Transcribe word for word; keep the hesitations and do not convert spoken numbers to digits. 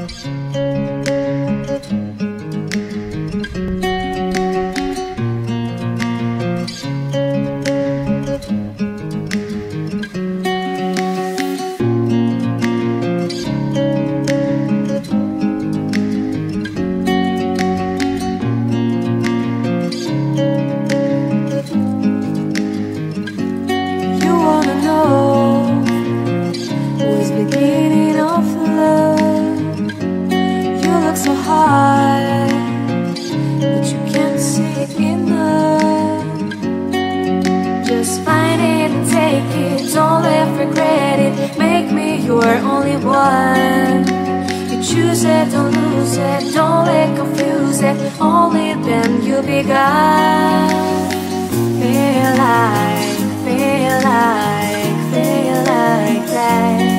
So hard, but you can't see it enough. Just find it and take it, don't let regret it. Make me your only one. You choose it, don't lose it, don't let confuse it. Only then you'll be gone. Feel like, feel like, feel like that.